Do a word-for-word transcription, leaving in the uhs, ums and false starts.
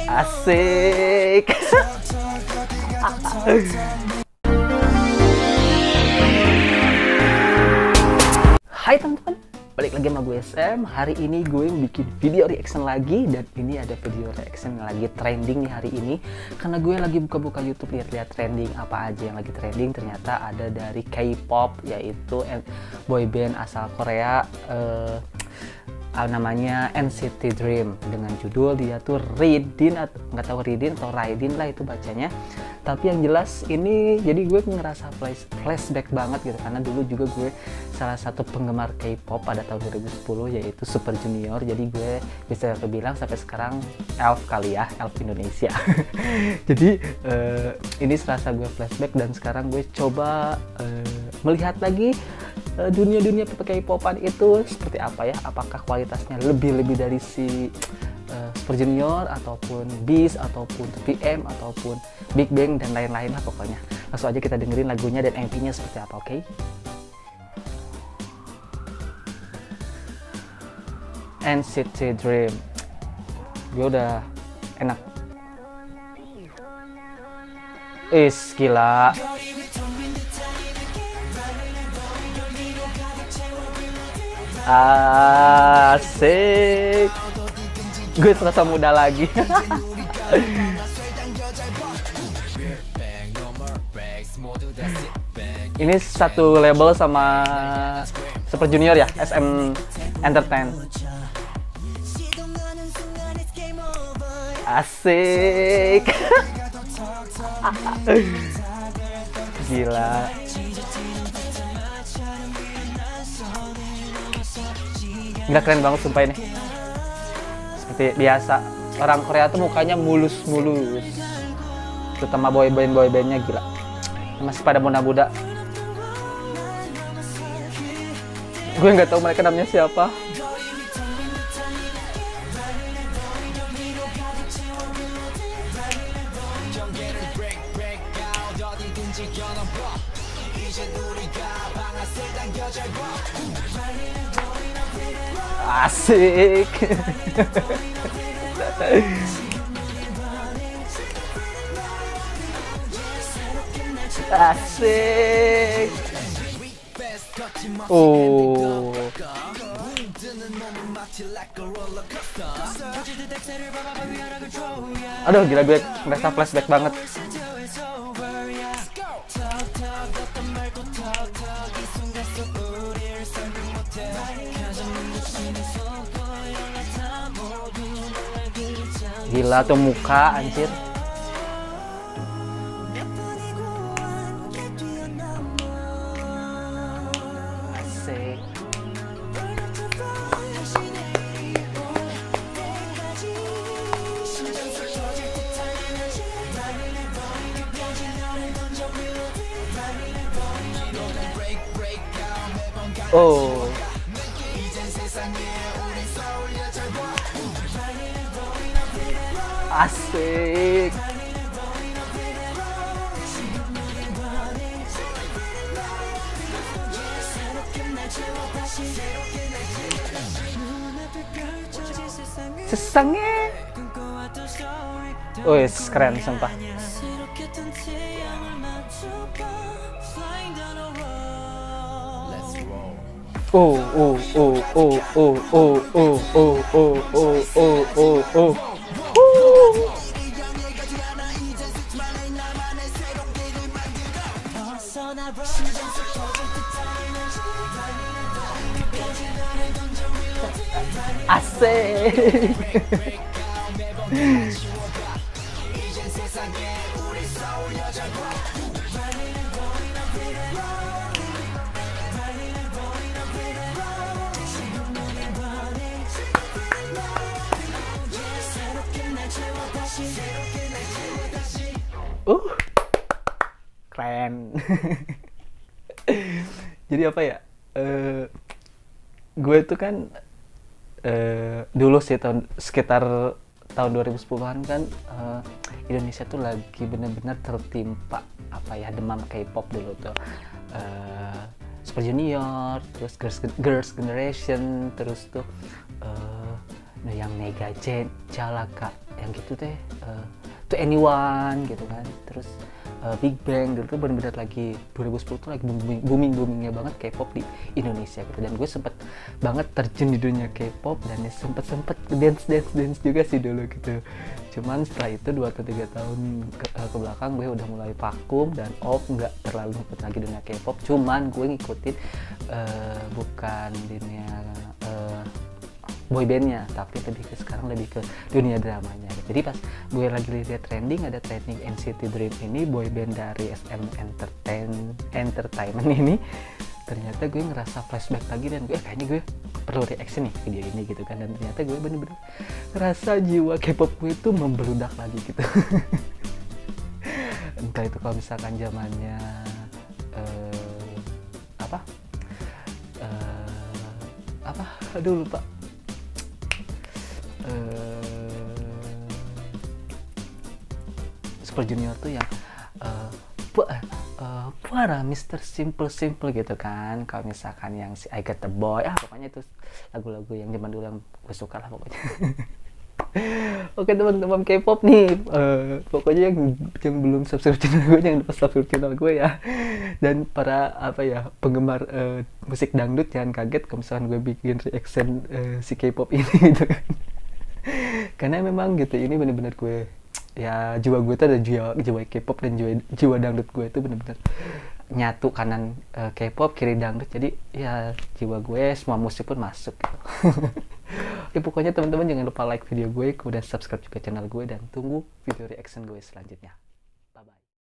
Asik. Hai teman-teman, balik lagi sama gue S M. Hari ini gue bikin video reaction lagi. Dan ini ada video reaction yang lagi trending nih hari ini. Karena gue lagi buka-buka YouTube, lihat-lihat trending apa aja yang lagi trending. Ternyata ada dari K-pop, yaitu boyband asal Korea, uh, namanya N C T Dream. Dengan judul dia tuh Ridin, atau nggak tahu Ridin atau Raidin lah itu bacanya. Tapi yang jelas ini jadi gue ngerasa flash, flashback banget gitu, karena dulu juga gue salah satu penggemar K-pop pada tahun dua ribu sepuluh, yaitu Super Junior. Jadi gue bisa bilang sampai sekarang Elf kali ya, Elf Indonesia. Jadi uh, ini serasa gue flashback, dan sekarang gue coba uh, melihat lagi uh, dunia-dunia K-popan itu seperti apa ya, apakah kualitasnya lebih-lebih dari si Uh, Super Junior ataupun Beast ataupun P M ataupun Big Bang dan lain-lain lah pokoknya. Langsung aja kita dengerin lagunya dan M V-nya seperti apa, oke? Okay? N C T Dream, gue udah enak. Is gila. Asik. Gue serasa muda lagi. Ini satu label sama Super Junior ya, S M Entertain. Asik. Gila. Nggak, keren banget sumpah ini. Seperti biasa, orang Korea tuh mukanya mulus-mulus, terutama boyband boybandnya gila, masih pada muda-muda. Gue nggak tahu mereka namanya siapa. Asik. Asik. Oh. Aduh gila, gue merasa flashback banget. Gila tuh muka, anjir. Asik. Oh. Asik. Sesangnya. Oh, yes, keren sumpah. Oh, oh, oh, oh, oh, oh, oh, oh, oh, oh, oh, oh, oh. Asik. Uh, keren. Jadi apa ya? Uh, gue tuh kan uh, dulu sih tahun sekitar tahun dua ribu sepuluhan kan uh, Indonesia tuh lagi bener-bener tertimpa apa ya, demam K-pop dulu tuh. Uh, Super Junior, terus Girls, Girls Generation, terus tuh uh, yang Mega Jen, Jalaka, yang gitu teh, uh, To Anyone gitu kan, terus uh, Big Bang gitu, bener-bener lagi dua ribu sepuluh tuh lagi booming booming boomingnya banget K-pop di Indonesia gitu. Dan gue sempet banget terjun di dunia K-pop dan ya sempet sempet dance dance dance juga sih dulu gitu. Cuman setelah itu dua atau tiga tahun ke, uh, ke belakang gue udah mulai vakum dan off, nggak terlalu ngikut lagi dunia K-pop. Cuman gue ngikutin uh, bukan dunia uh, boybandnya, tapi lebih ke sekarang lebih ke dunia dramanya. Jadi pas gue lagi lihat trending, ada trending N C T Dream ini, boyband dari S M Entertain Entertainment ini, ternyata gue ngerasa flashback lagi dan gue kayaknya gue perlu reaction nih video ini gitu kan. Dan ternyata gue bener-bener ngerasa jiwa K-pop gue itu membeludak lagi gitu. Entah itu kalau misalkan zamannya uh, apa uh, apa aduh lupa Uh, Super Junior tuh yang uh, pu- uh, Puara Mister Simple Simple gitu kan. Kalau misalkan yang si I Got The Boy, ah pokoknya itu lagu-lagu yang zaman dulu yang gue suka lah pokoknya. Oke teman-teman K-pop nih, uh, pokoknya yang yang belum subscribe channel gue jangan lupa subscribe channel gue ya. Dan para apa ya penggemar uh, musik dangdut jangan kaget kalau misalkan gue bikin reaction uh, si K-pop ini gitu kan. Karena memang gitu ini bener-bener gue ya, jiwa gue tuh ada jiwa jiwa K-pop dan jiwa, jiwa dangdut gue itu bener-bener nyatu, kanan uh, K-pop kiri dangdut, jadi ya jiwa gue semua musik pun masuk gitu. Ya pokoknya teman-teman jangan lupa like video gue, kemudian subscribe juga channel gue dan tunggu video reaction gue selanjutnya.